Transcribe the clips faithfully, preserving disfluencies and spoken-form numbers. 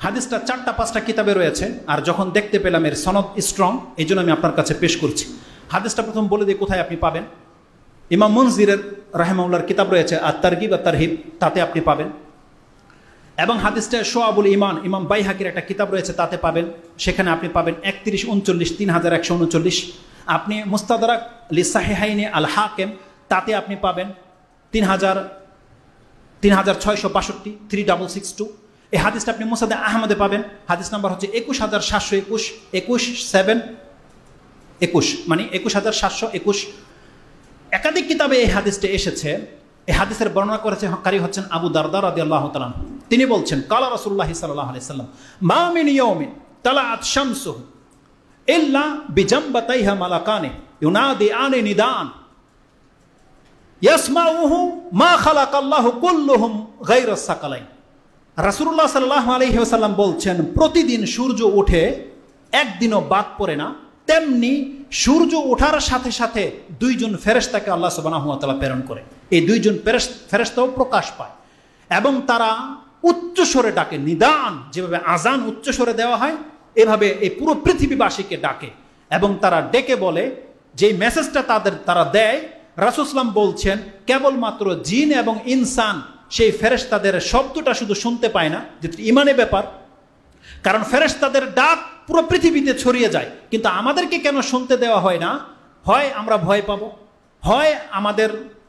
হাদিসটা চারটা পাঁচটা কিতাবে রয়েছে, আর যখন দেখতে পেলাম এর সনদ স্ট্রং, এই জন্য আমি আপনার কাছে পেশ করছি। হাদিসটা প্রথম বলে দিই কোথায় আপনি পাবেন। ইমাম মুনজিরের রাহিমাহুল্লাহর কিতাব রয়েছে আর তারগিব আর তারহিব, তাতে আপনি পাবেন। এবং হাদিসটা শোয়াবুল ইমান, ইমাম বাইহাকির একটা কিতাব রয়েছে, তাতে পাবেন। সেখানে আপনি পাবেন একত্রিশ উনচল্লিশ তিন হাজার একশো উনচল্লিশ। আপনি মুস্তাদরাক লিসাহিহাইনে আল হাকেম, তাতে আপনি পাবেন তিন হাজার তিন হাজার ছয়শো বাষট্টি থ্রি ডাবল সিক্স টু। এই হাদিসটা আপনি মুসাদে আহমদে পাবেন। হাদিস নাম্বার হচ্ছে একুশ হাজার সাতশো একুশ একুশ সেভেন একুশ মানে একুশ হাজার সাতশো একুশ। একাধিক কিতাবে এই হাদিসটা এসেছে। এই হাদিসের বর্ণনা করেছে কারি হচ্ছেন আবু দারদা রাদিয়াল্লাহু তাআলা। তিনি বলছেন, কালা রাসূলুল্লাহ সাল্লাল্লাহু আলাইহি সাল্লাম, মা মিন ইয়াউমিন তালাআত শামসুহু ইল্লা বিজামবাতাইহা মালাকানি ইউনাদিআনি নিদান ইয়াসমাউহু মা খালাকাল্লাহু কুল্লুহুম গায়রা সাকালাইন। রাসূলুল্লাহ সাল্লাল্লাহু আলাইহি ওয়াসাল্লাম বলছেন, প্রতিদিন সূর্য ওঠে, একদিনও বাদ পড়ে না। তেমনি সূর্য ওঠার সাথে সাথে দুইজন ফেরেশতাকে আল্লাহ সুবহানাহু ওয়া তাআলা প্রেরণ করে। এই দুইজন ফেরেশতাও প্রকাশ পায় এবং তারা উচ্চ স্বরে ডাকে, নিদান, যেভাবে আজান উচ্চ স্বরে দেওয়া হয় এভাবে এই পুরো পৃথিবীবাসীকে ডাকে। এবং তারা ডেকে বলে, যেই মেসেজটা তাদের তারা দেয়, রাসূল সাল্লাল্লাহু আলাইহি ওয়াসাল্লাম বলছেন কেবলমাত্র জিন এবং ইনসান সেই ফেরেশতাদের শব্দটা শুধু শুনতে পায় না, যেটা ইমানের ব্যাপার। কারণ ফেরেশতাদের ডাক পুরো পৃথিবীতে ছড়িয়ে যায়, কিন্তু আমাদেরকে কেন শুনতে দেওয়া হয় না? হয় আমরা ভয় পাবো, হয় আমাদের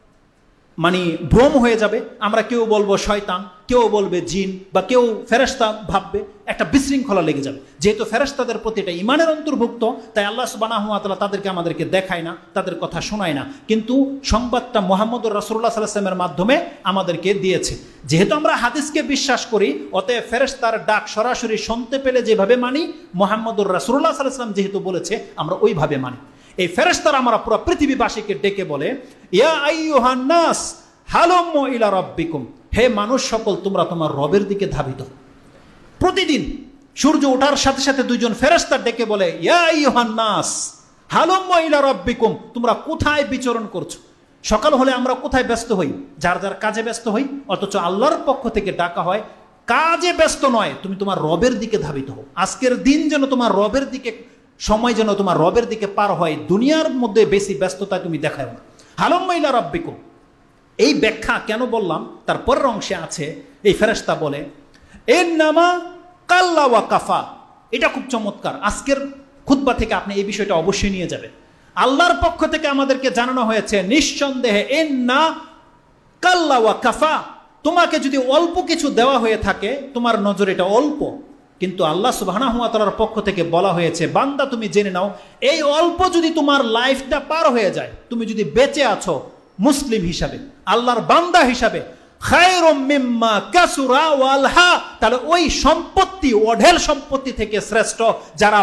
মানে ভ্রম হয়ে যাবে, আমরা কেউ বলবো শয়তান, কেউ বলবে জিন, বা কেউ ফেরেশতা ভাববে, একটা বিশৃঙ্খলা লেগে যাবে। যেহেতু ফেরেশতাদের প্রতি এটা ইমানের অন্তর্ভুক্ত, তাই আল্লাহ সুবহানাহু ওয়া তাআলা তাদেরকে আমাদেরকে দেখায় না, তাদের কথা শোনায় না, কিন্তু সংবাদটা মুহাম্মদুর রাসূলুল্লাহ সাল্লাল্লাহু আলাইহি ওয়াসাল্লামের মাধ্যমে আমাদেরকে দিয়েছে। যেহেতু আমরা হাদিসকে বিশ্বাস করি, অতএব ফেরেশতার ডাক সরাসরি শুনতে পেলে যেভাবে মানি, মুহাম্মদুর রাসূলুল্লাহ সাল্লাল্লাহু আলাইহি ওয়াসাল্লাম যেহেতু বলেছে আমরা ওইভাবে মানি। এই ফেরেশতারা আমরা পুরো পৃথিবীবাসীকে ডেকে বলে, ইয়া আইয়ুহান নাস হালুম্মু ইলা রাব্বিকুম, হে মানুষ সকল, তোমরা তোমার রবের দিকে ধাবিত। প্রতিদিন সূর্য ওঠার সাথে সাথে দুইজন ফেরেশতা ডেকে বলে, ইয়া আইয়ুহান নাস হালুম্মু ইলা রাব্বিকুম, তোমরা কোথায় বিচরণ করছো? সকাল হলে আমরা কোথায় ব্যস্ত হই? যার যার কাজে ব্যস্ত হই, অথচ আল্লাহর পক্ষ থেকে ডাকা হয় কাজে ব্যস্ত নয়, তুমি তোমার রবের দিকে ধাবিত হও। আজকের দিন যেন তোমার রবের দিকে, সময় যেন তোমার রবের দিকে পার হয়, দুনিয়ার মধ্যে বেশি ব্যস্ততা তুমি দেখাও না। হালুম্মু ইলা রাব্বিকুম, এই ব্যাখ্যা কেন বললাম তার পরের অংশে আছে। এই ফেরেশতা বলে, ইন্নামা কাল্লা ওয়া কাফা। এটা খুব চমৎকার। আজকের খুতবা থেকে আপনি এই বিষয়টা অবশ্যই নিয়ে যাবেন। আল্লাহর পক্ষ থেকে আমাদেরকে জানানো হয়েছে, নিঃসন্দেহে ইন্না কাল্লা ওয়া কাফা, তোমাকে যদি অল্প কিছু দেওয়া হয়ে থাকে, তোমার নজরে এটা অল্প, কিন্তু আল্লাহ সুবহানাহু ওয়া তাআলার পক্ষ থেকে বলা হয়েছে, বান্দা তুমি জেনে নাও, এই অল্প যদি তোমার লাইফটা পার হয়ে যায়, তুমি যদি বেঁচে আছো মুসলিম হিসাবে, আল্লাহর বান্দা হিসাবে, খায়রুম মিম্মা কাসুরা ওয়ালহা, তাহলে ওই সম্পত্তি, অঢেল সম্পত্তি থেকে শ্রেষ্ঠ যারা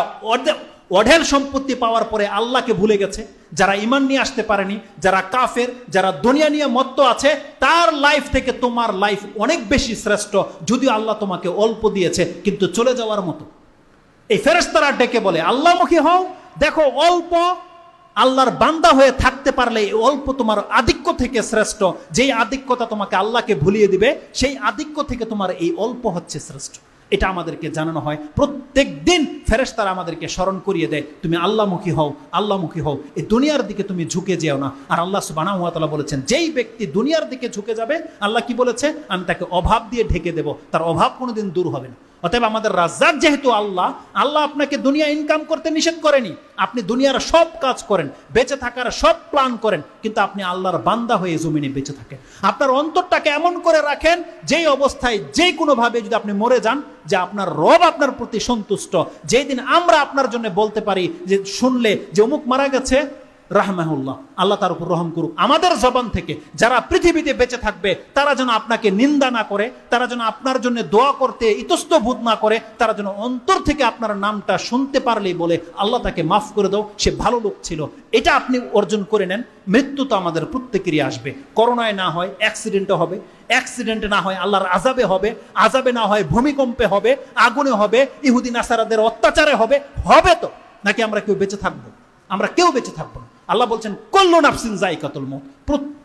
অঢেল সম্পত্তি পাওয়ার পরে আল্লাহকে ভুলে গেছে, যারা ঈমান নিয়ে আসতে পারেনি, যারা কাফের, যারা দুনিয়া নিয়ে মত্ত আছে, তার লাইফ থেকে তোমার লাইফ অনেক বেশি শ্রেষ্ঠ, যদিও আল্লাহ তোমাকে অল্প দিয়েছে কিন্তু চলে যাওয়ার মতো। এই ফেরেশতারা ডেকে বলে, আল্লাহমুখী হও, দেখো অল্প আল্লাহর বান্দা হয়ে থাকতে পারলে এই অল্প তোমার আধিক্য থেকে শ্রেষ্ঠ। যেই আধিক্যতা তোমাকে আল্লাহকে ভুলিয়ে দিবে, সেই আধিক্য থেকে তোমার এই অল্প হচ্ছে শ্রেষ্ঠ। এটা আমাদেরকে জানানো হয় প্রত্যেক দিন। ফেরেশতারা আমাদেরকে স্মরণ করিয়ে দেয়, তুমি আল্লাহমুখী হও, আল্লাহমুখী হও, এই দুনিয়ার দিকে তুমি ঝুঁকে যেও না। আর আল্লাহ সুবহানাহু ওয়া তাআলা বলেছেন, যেই ব্যক্তি দুনিয়ার দিকে ঝুঁকে যাবে, আল্লাহ কি বলেছে, আমি তাকে অভাব দিয়ে ঢেকে দেব, তার অভাব কোনোদিন দূর হবে না। অতএব আমাদের রাজ্জাক যেহেতু আল্লাহ, আল্লাহ আপনাকে দুনিয়া ইনকাম করতে নিষেধ করেনি। আপনি দুনিয়ার সব কাজ করেন, বেঁচে থাকার সব প্ল্যান করেন, কিন্তু আপনি আল্লাহর বান্দা হয়ে জমিনে বেঁচে থাকেন। আপনার অন্তরটাকে এমন করে রাখেন, যেই অবস্থায় যে কোনোভাবে যদি আপনি মরে যান, যে আপনার রব আপনার প্রতি সন্তুষ্ট। যেই দিন আমরা আপনার জন্য বলতে পারি, যে শুনলে যে অমুক মারা গেছে, রাহমাহুল্লাহ, আল্লাহ তার উপর রহম করুক, আমাদের জবান থেকে যারা পৃথিবীতে বেঁচে থাকবে, তারা যেন আপনাকে নিন্দা না করে, তারা যেন আপনার জন্য দোয়া করতে ইতস্তত বোধ না করে, তারা যেন অন্তর থেকে আপনার নামটা শুনতে পারলেই বলে, আল্লাহ তাকে মাফ করে দাও, সে ভালো লোক ছিল। এটা আপনি অর্জন করে নেন। মৃত্যু তো আমাদের প্রত্যেকেরই আসবে। করোনায় না হয় অ্যাক্সিডেন্টে হবে, অ্যাক্সিডেন্টে না হয় আল্লাহর আযাবে হবে, আযাবে না হয় ভূমিকম্পে হবে, আগুনে হবে, ইহুদি নাসারাদের অত্যাচারে হবে। হবে তো নাকি আমরা কেউ বেঁচে থাকবো? আমরা কেউ বেঁচে থাকবো না। আল্লাহ বলছেন, কুল্লু নাফসিন যায়কাতুল মউত,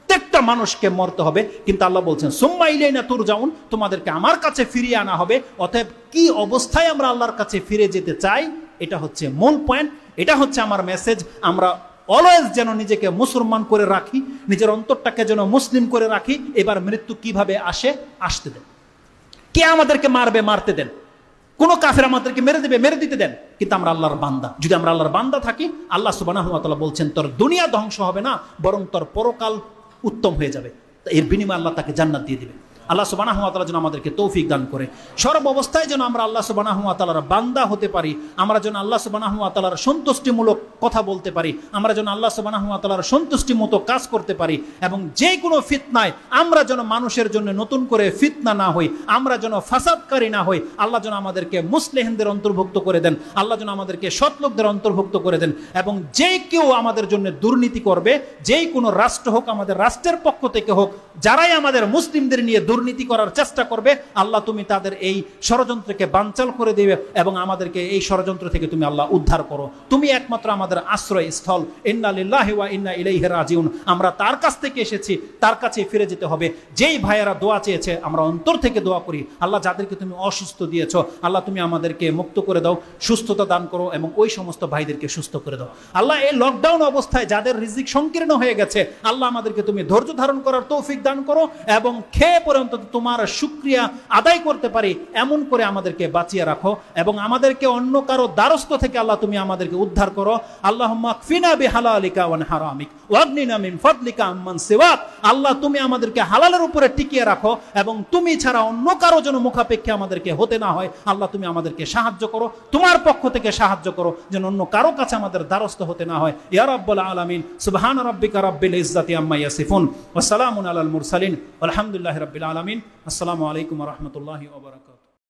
প্রত্যেকটা মানুষকে মরতে হবে, কিন্তু আল্লাহ বলছেন সুম্মা ইলাইনা তুরজাউন, তোমাদেরকে আমার কাছে ফিরিয়ে আনা হবে। অতএব কি অবস্থায় আমরা আল্লাহর কাছে ফিরে যেতে চাই, এটা হচ্ছে মূল পয়েন্ট, এটা হচ্ছে আমার মেসেজ। আমরা অলওয়েজ যেন নিজেকে মুসলমান করে রাখি, নিজের অন্তরটাকে যেন মুসলিম করে রাখি। এবার মৃত্যু কিভাবে আসে, আসতে দেন। কে আমাদেরকে মারবে, মারতে দেন। কোন কাফের আমাদেরকে মেরে দেবে, মেরে দিতে দেন, কিন্তু আমরা আল্লাহর বান্দা। যদি আমরা আল্লাহর বান্দা থাকি, আল্লাহ সুবহানাহু ওয়া তাআলা বলছেন তোর দুনিয়া ধ্বংস হবে না, বরং তোর পরকাল উত্তম হয়ে যাবে। এর বিনিময়ে আল্লাহ তাকে জান্নাত দিয়ে দিবে। আল্লাহ সুবহানাহু ওয়া তাআলা যেন আমাদেরকে তৌফিক দান করে, সর্ব অবস্থায় যেন আমরা আল্লাহ সুবহানাহু ওয়া তাআলার বান্দা হতে পারি। আমরা যেন আল্লাহ সুবহানাহু ওয়া তাআলার সন্তুষ্টিমূলক কথা বলতে পারি, আমরা যেন আল্লাহ সুবহানাহু ওয়া তাআলার সন্তুষ্টি মতো কাজ করতে পারি, এবং যে কোনো ফিতনায় আমরা যেন মানুষের জন্য নতুন করে ফিতনা না হই, আমরা যেন ফাসাদকারী না হই। আল্লাহ যেন আমাদেরকে মুসলিমদের অন্তর্ভুক্ত করে দেন, আল্লাহ যেন আমাদেরকে সৎ লোকদের অন্তর্ভুক্ত করে দেন। এবং যে কেউ আমাদের জন্য দুর্নীতি করবে, যেই কোনো রাষ্ট্র হোক, আমাদের রাষ্ট্রের পক্ষ থেকে হোক, যারাই আমাদের মুসলিমদের নিয়ে দুর্নীতি করার চেষ্টা করবে, আল্লাহ তুমি তাদের এই ষড়যন্ত্রকে বানচাল করে দিবে এবং আমাদেরকে এই ষড়যন্ত্র থেকে তুমি আল্লাহ উদ্ধার করো। তুমি একমাত্র আমাদের আশ্রয় স্থল। ইন্না লিল্লাহি ওয়া ইন্না ইলাইহি রাজিউন। আমরা তার কাছ থেকে এসেছি, তার কাছে ফিরে যেতে হবে। যেই ভাইয়েরা দোয়া চেয়েছে, আমরা অন্তর থেকে দোয়া করি, আল্লাহ যাদেরকে তুমি অসুস্থ দিয়েছো, আল্লাহ তুমি আমাদেরকে মুক্ত করে দাও, সুস্থতা দান করো, এবং ওই সমস্ত ভাইদেরকে সুস্থ করে দাও। আল্লাহ এই লকডাউন অবস্থায় যাদের রিজিক সংকীর্ণ হয়ে গেছে, আল্লাহ আমাদেরকে তুমি ধৈর্য ধারণ করার তৌফিক দান করো, এবং খেয়ে পরে অন্তত তোমার শুকরিয়া আদায় করতে পারি এমন করে আমাদেরকে বাঁচিয়ে রাখো, এবং আমাদেরকে অন্য কারো দ্বারস্থ থেকে আল্লাহ তুমি আমাদেরকে উদ্ধার করো। আল্লাহুম্মা কফিনা বিহালালিকা ওয়া হারামিক ওয়াগনিনা মিন ফাদলিকা আম্মান সিওয়াক। আল্লাহ তুমি আমাদেরকে হালালের উপরে টিকিয়ে রাখো, এবং তুমি ছাড়া অন্য কারো জন্য মুখাপেক্ষী আমাদেরকে হতে না হয়। আল্লাহ তুমি আমাদেরকে সাহায্য করো, তোমার পক্ষ থেকে সাহায্য করো, যেন অন্য কারো কাছে আমাদের দ্বারস্থ হতে না হয়। ইয়া রাব্বুল আলামিন। সুবহান রাব্বিকা রাব্বিল ইজ্জাতি আম্মা ইয়াসিফুন ওয়া সালামুন আলাল মুরসালিন আলহামদুলিল্লাহি রাব্বিল আলামিন। আসসালামু আলাইকুম ওয়া রাহমাতুল্লাহি ওয়া বারাকাতুহু।